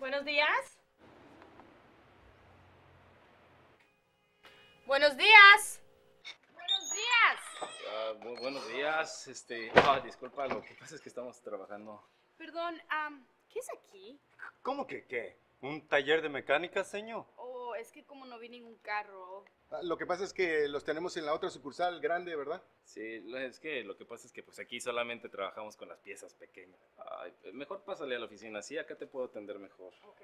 Buenos días. Buenos días. Buenos días. Buenos días. Disculpa, lo que pasa es que estamos trabajando. Perdón, ¿qué es aquí? ¿Cómo que qué? ¿Un taller de mecánica, señor? Oh, es que como no vi ningún carro. Lo que pasa es que los tenemos en la otra sucursal grande, ¿verdad? Sí, es que lo que pasa es que pues aquí solamente trabajamos con las piezas pequeñas. Ay, mejor pásale a la oficina, sí, acá te puedo atender mejor. Okay.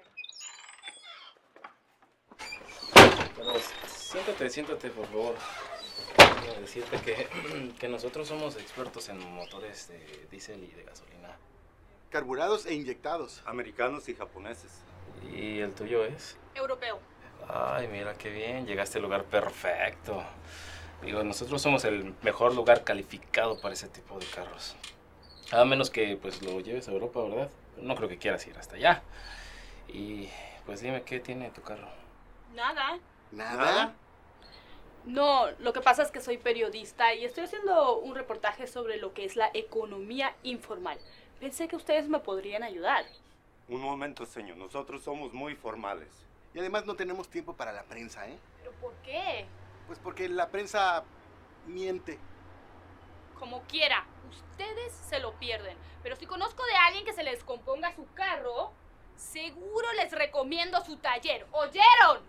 Pero siéntate, por favor. Quiero decirte que nosotros somos expertos en motores de diésel y de gasolina. Carburados e inyectados. Americanos y japoneses. ¿Y el tuyo es? Europeo. Ay, mira qué bien, llegaste al lugar perfecto. Digo, nosotros somos el mejor lugar calificado para ese tipo de carros. A menos que pues lo lleves a Europa, ¿verdad? No creo que quieras ir hasta allá. Y pues dime, ¿qué tiene tu carro? Nada. ¿Nada? No, lo que pasa es que soy periodista y estoy haciendo un reportaje sobre lo que es la economía informal. Pensé que ustedes me podrían ayudar. Un momento, señor. Nosotros somos muy formales. Y además no tenemos tiempo para la prensa, ¿eh? ¿Pero por qué? Pues porque la prensa miente. Como quiera, ustedes se lo pierden. Pero si conozco de alguien que se les descomponga su carro, seguro les recomiendo su taller. ¿Oyeron?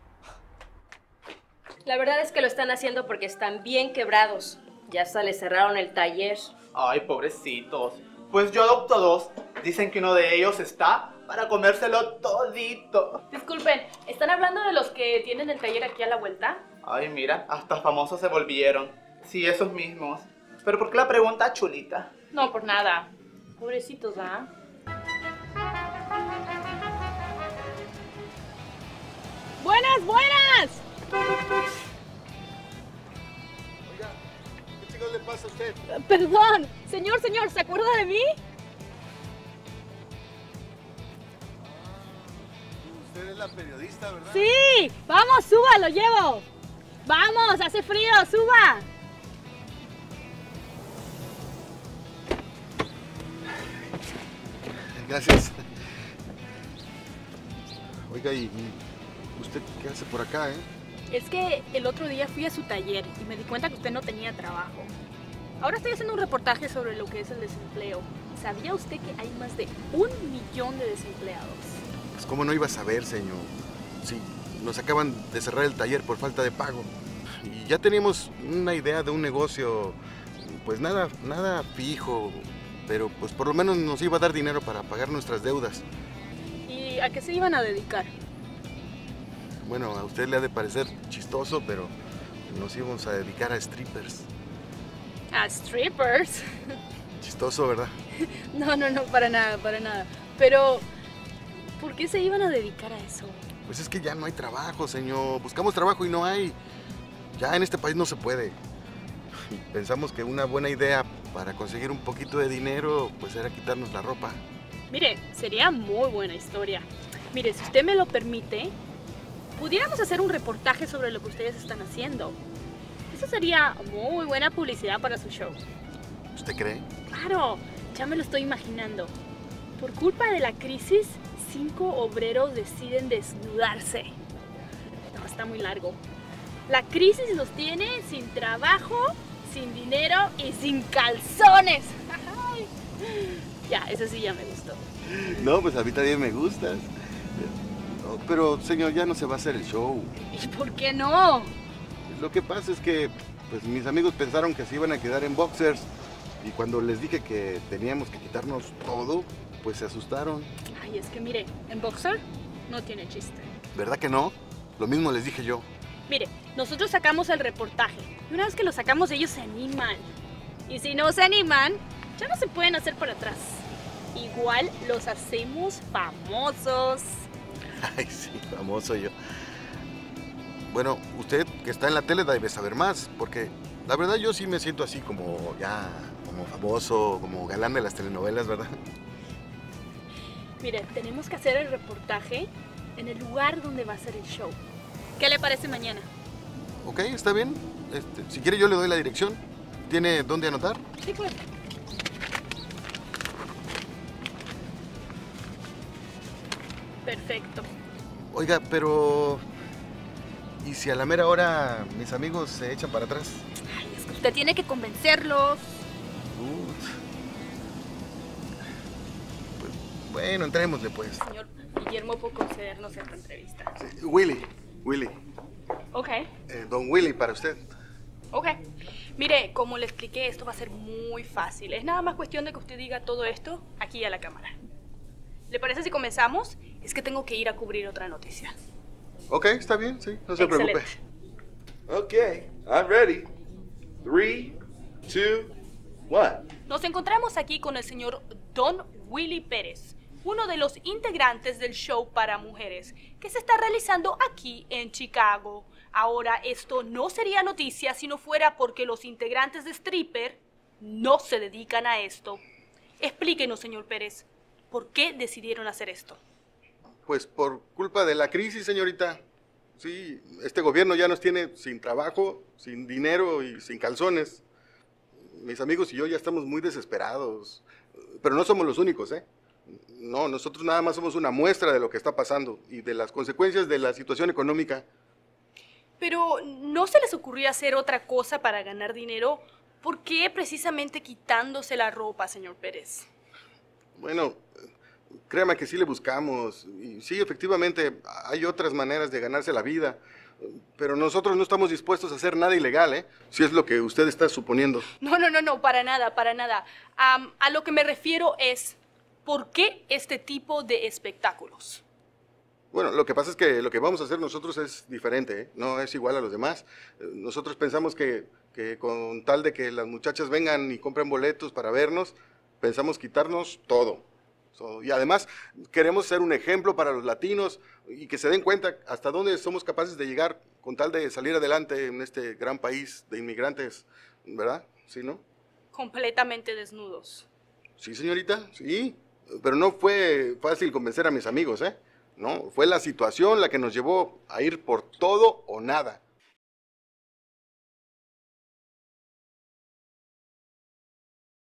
La verdad es que lo están haciendo porque están bien quebrados. Ya hasta les cerraron el taller. Ay, pobrecitos. Pues yo adopto dos. Dicen que uno de ellos está para comérselo todito. Disculpen, ¿están hablando de los que tienen el taller aquí a la vuelta? Ay, mira, hasta famosos se volvieron. Sí, esos mismos. ¿Pero por qué la pregunta, chulita? No, por nada. Pobrecitos, ¿ah? ¡Buenas, buenas! Oiga, ¿qué chicos le pasa a usted? Perdón, señor, ¿se acuerda de mí? Usted es la periodista, ¿verdad? Sí, vamos, suba, lo llevo. Vamos, hace frío, suba. Gracias. Oiga, ¿y usted qué hace por acá, eh? Es que el otro día fui a su taller y me di cuenta que usted no tenía trabajo. Ahora estoy haciendo un reportaje sobre lo que es el desempleo. ¿Sabía usted que hay más de 1 millón de desempleados? Pues cómo no iba a saber, señor. Sí, nos acaban de cerrar el taller por falta de pago. Y ya teníamos una idea de un negocio, pues nada fijo, pero pues por lo menos nos iba a dar dinero para pagar nuestras deudas. ¿Y a qué se iban a dedicar? Bueno, a usted le ha de parecer chistoso, pero nos íbamos a dedicar a strippers. ¿A strippers? Chistoso, ¿verdad? No, para nada. Pero, ¿por qué se iban a dedicar a eso? Pues es que ya no hay trabajo, señor. Buscamos trabajo y no hay. Ya en este país no se puede. Pensamos que una buena idea para conseguir un poquito de dinero, pues era quitarnos la ropa. Mire, sería muy buena historia. Mire, si usted me lo permite, pudiéramos hacer un reportaje sobre lo que ustedes están haciendo. Eso sería muy buena publicidad para su show. ¿Usted cree? Claro, ya me lo estoy imaginando. Por culpa de la crisis, 5 obreros deciden desnudarse. No, está muy largo. La crisis los tiene sin trabajo, sin dinero y sin calzones. Ay. Ya, eso sí ya me gustó. No, pues a mí también me gustas. No, pero, señor, ya no se va a hacer el show. ¿Y por qué no? Lo que pasa es que pues mis amigos pensaron que se iban a quedar en boxers. Y cuando les dije que teníamos que quitarnos todo, pues se asustaron. Ay, es que mire, en boxer no tiene chiste. ¿Verdad que no? Lo mismo les dije yo. Mire, nosotros sacamos el reportaje. Y una vez que lo sacamos, ellos se animan. Y si no se animan, ya no se pueden hacer para atrás. Igual los hacemos famosos. Ay, sí, famoso yo. Bueno, usted que está en la tele debe saber más, porque la verdad yo sí me siento así como como famoso, como galán de las telenovelas, ¿verdad? Mire, tenemos que hacer el reportaje en el lugar donde va a ser el show. ¿Qué le parece mañana? Ok, está bien. Si quiere yo le doy la dirección. ¿Tiene dónde anotar? Sí, claro. Perfecto. Oiga, pero... ¿y si a la mera hora mis amigos se echan para atrás? Ay, es que usted tiene que convencerlos. Pues, bueno, entrémosle pues. Señor Guillermo, por concedernos esta entrevista. Sí, Willy. Ok. Don Willy para usted. Ok. Mire, como le expliqué, esto va a ser muy fácil. Es nada más cuestión de que usted diga todo esto aquí a la cámara. ¿Le parece si comenzamos? Es que tengo que ir a cubrir otra noticia. Ok, está bien, sí, no se preocupe. Okay, I'm ready. 3, 2, 1. Nos encontramos aquí con el señor Don Willy Pérez, uno de los integrantes del show para mujeres que se está realizando aquí en Chicago. Ahora, esto no sería noticia si no fuera porque los integrantes de Stripper no se dedican a esto. Explíquenos, señor Pérez, ¿por qué decidieron hacer esto? Pues por culpa de la crisis, señorita. Sí, este gobierno ya nos tiene sin trabajo, sin dinero y sin calzones. Mis amigos y yo ya estamos muy desesperados. Pero no somos los únicos, ¿eh? No, nosotros nada más somos una muestra de lo que está pasando y de las consecuencias de la situación económica. Pero, ¿no se les ocurrió hacer otra cosa para ganar dinero? ¿Por qué precisamente quitándose la ropa, señor Pérez? Bueno, créame que sí le buscamos. Y sí, efectivamente, hay otras maneras de ganarse la vida. Pero nosotros no estamos dispuestos a hacer nada ilegal, ¿eh? Si es lo que usted está suponiendo. No, para nada, para nada. A lo que me refiero es, ¿por qué este tipo de espectáculos? Bueno, lo que pasa es que lo que vamos a hacer nosotros es diferente, ¿eh? No es igual a los demás. Nosotros pensamos que con tal de que las muchachas vengan y compren boletos para vernos, pensamos quitarnos todo. Y además queremos ser un ejemplo para los latinos y que se den cuenta hasta dónde somos capaces de llegar con tal de salir adelante en este gran país de inmigrantes, ¿verdad? ¿Sí, no? Completamente desnudos. Sí, señorita, sí. Pero no fue fácil convencer a mis amigos, ¿eh? No, fue la situación la que nos llevó a ir por todo o nada.